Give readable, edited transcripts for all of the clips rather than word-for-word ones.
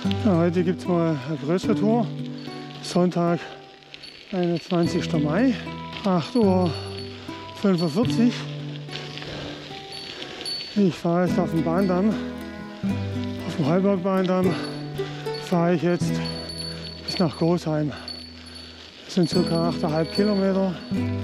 Ja, heute gibt es mal eine größere Tour. Sonntag, 21. Mai, 8:45 Uhr. Ich fahre jetzt auf dem Bahndamm, auf dem Heubergbahndamm fahre ich jetzt bis nach Großheim. Das sind ca. 8,5 Kilometer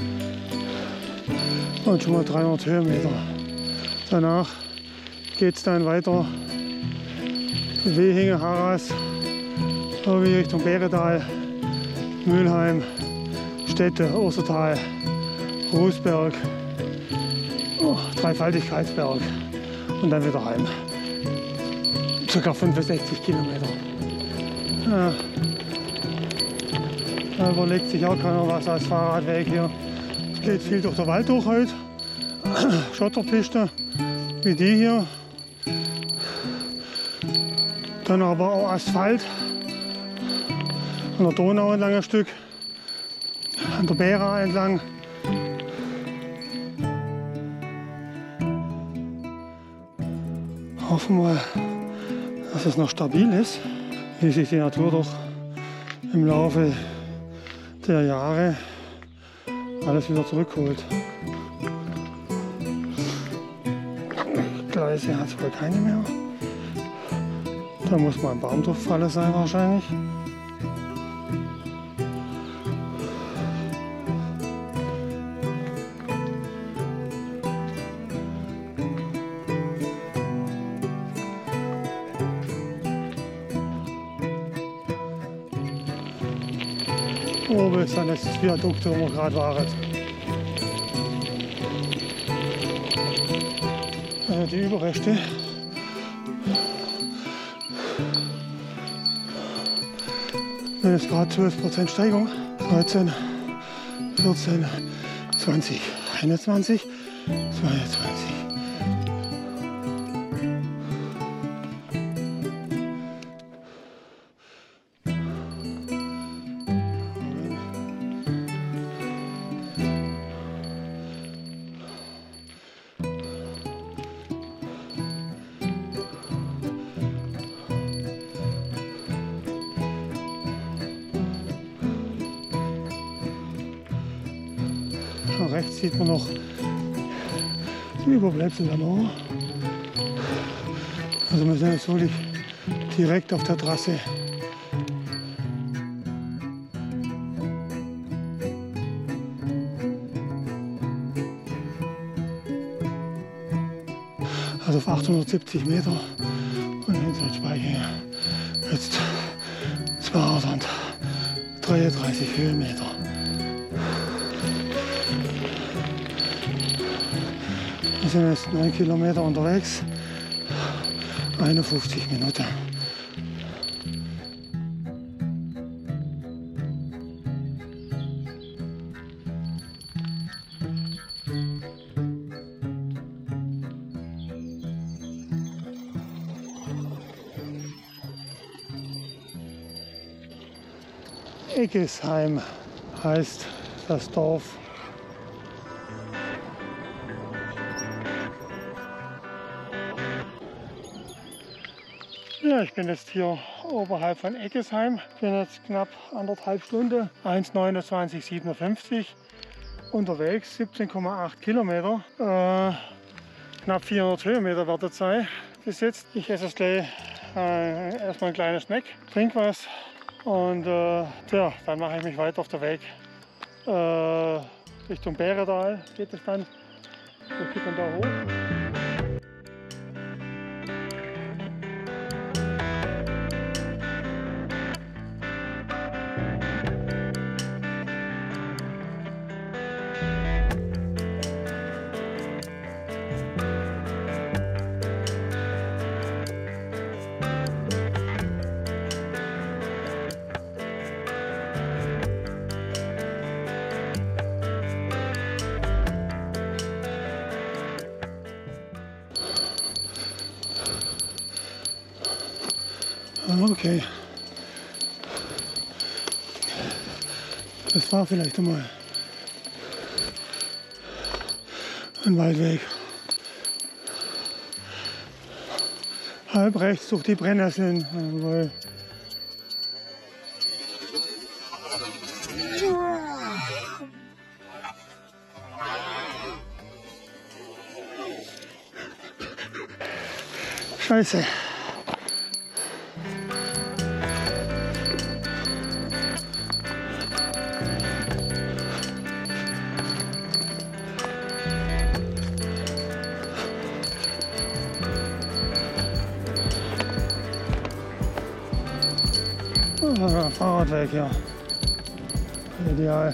und schon mal 300 Höhenmeter. Danach geht es dann weiter Wehinge, Harras, irgendwie Richtung Bäretal, Mülheim, Städte, Ostertal, Rußberg, Dreifaltigkeitsberg und dann wieder heim. Ca. 65 Kilometer. Ja. Da überlegt sich auch keiner was als Fahrradweg hier. Es geht viel durch den Wald durch heute. Schotterpiste wie die hier. Dann aber auch Asphalt. An der Donau entlang ein Stück. An der Bära entlang. Hoffen wir, dass es noch stabil ist, wie sich die Natur doch im Laufe der Jahre alles wieder zurückholt. Gleise hat es wohl keine mehr. Da muss mal ein Baum durchfallen sein wahrscheinlich. Oben ist dann das Viadukt, wo wir gerade waren. Die Überreste. Wenn es gerade 12% Steigung, 13, 14, 20, 21, 22. Rechts sieht man noch die Überbleibsel der Mauer. Also wir sind jetzt wirklich direkt auf der Trasse. Also auf 870 Meter und Endzeitspeicher jetzt 233 Höhenmeter. Wir sind jetzt 9 Kilometer unterwegs, 51 Minuten. Eggesheim heißt das Dorf. Ja, ich bin jetzt hier oberhalb von Eggesheim. Ich bin jetzt knapp 1,5 Stunden, 1,29,57 unterwegs, 17,8 Kilometer. Knapp 400 Höhenmeter wird es sein bis jetzt. Ich esse jetzt gleich erstmal ein kleines Snack, trinke was und ja, dann mache ich mich weiter auf den Weg Richtung Bäretal. Geht es dann? Ich gehe dann da hoch. Okay. Das war vielleicht einmal ein Waldweg. halb rechts durch die Brennnesseln. Jawohl. Scheiße. Fahrradweg, ja. Ideal.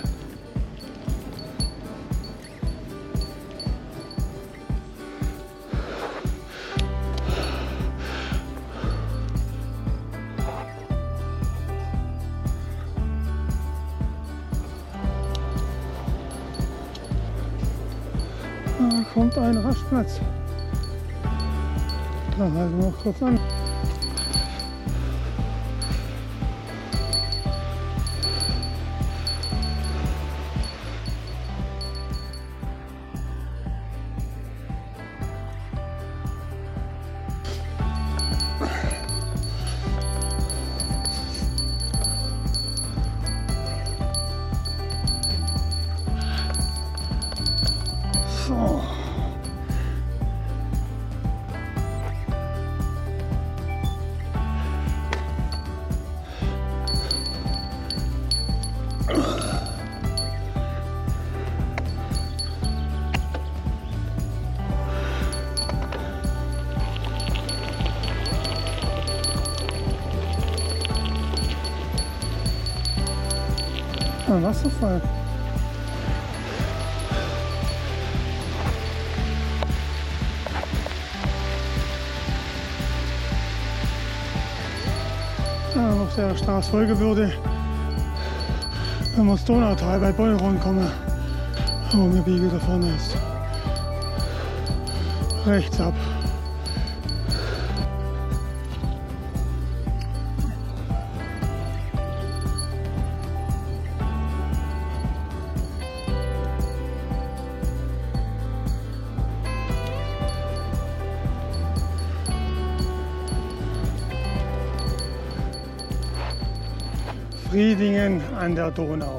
Da kommt ein Rastplatz. Da halten wir noch kurz an. So. Ein Wasserfall. Ja, noch sehr Straßfolge würde, wenn wir ins Donautal bei Bollron kommen, wo wir biegen da vorne ist. Rechts ab. Friedingen an der Donau.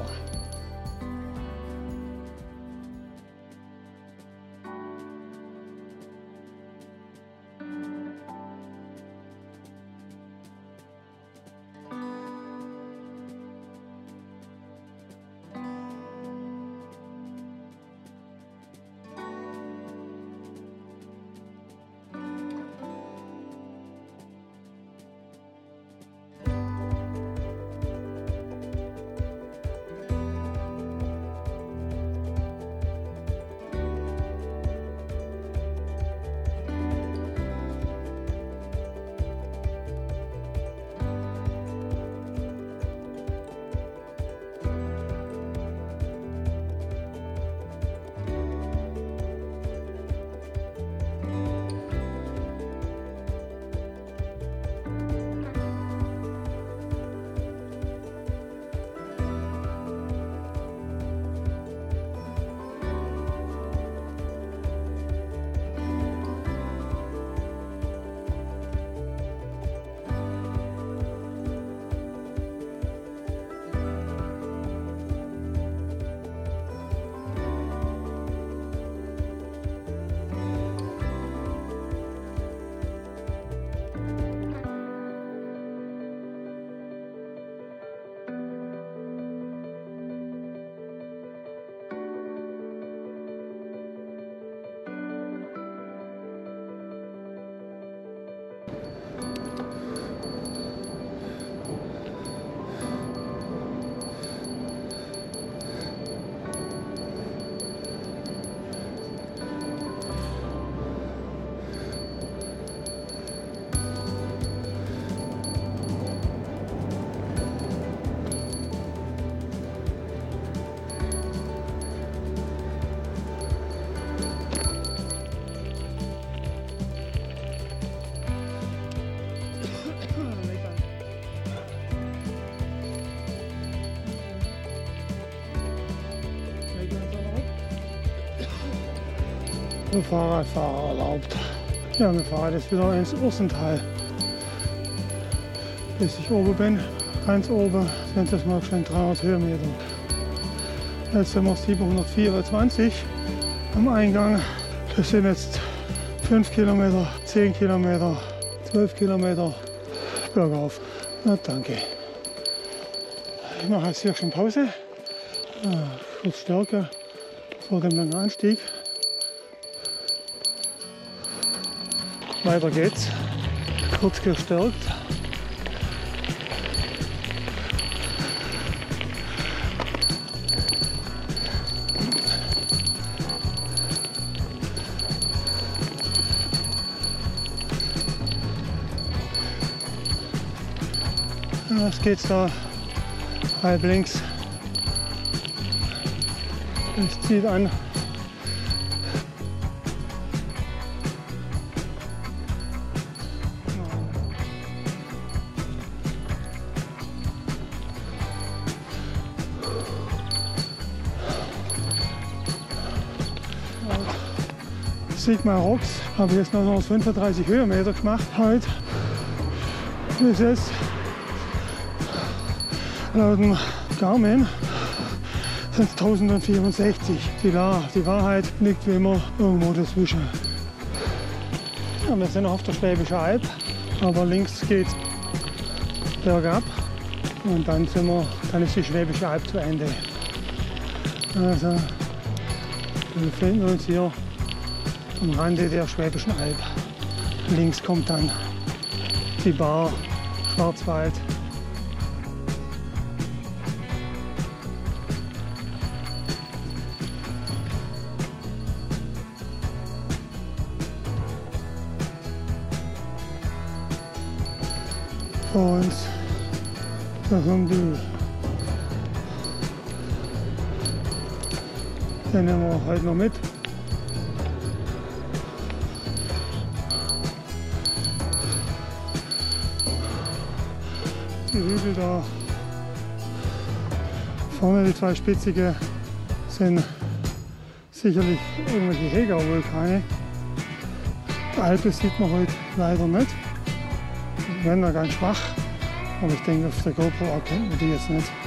Fahrradfahrer erlaubt. Ja, wir fahren jetzt wieder ins Ursental. Bis ich oben bin, ganz oben, sind das mal schon 300 Höhenmeter. Jetzt sind wir 724 am Eingang. Das sind jetzt 5 Kilometer, 10 Kilometer, 12 Kilometer bergauf. Na danke. Ich mache jetzt hier schon Pause. Kurz Stärke vor dem langen Anstieg. Weiter geht's. Kurz gestärkt. Jetzt geht's da halb links. Es zieht an. Sigma Rocks habe ich jetzt noch 35 Höhenmeter gemacht heute. Bis jetzt laut dem Garmin sind es 1064. Die Wahrheit liegt wie immer irgendwo dazwischen. Ja, wir sind noch auf der Schwäbischen Alb, aber links geht es bergab und dann ist die Schwäbische Alb zu Ende. Also wir befinden uns hier am Rande der Schwäbischen Alb. Links kommt dann die Bar Schwarzwald. Vor uns, da kommt die. Den nehmen wir heute noch mit. Die Hügel da vorne, die zwei spitzigen, sind sicherlich irgendwelche Hegau-Vulkane. Die Alpe sieht man heute leider nicht. Die werden da ganz schwach, aber ich denke, auf der GoPro erkennt man die jetzt nicht.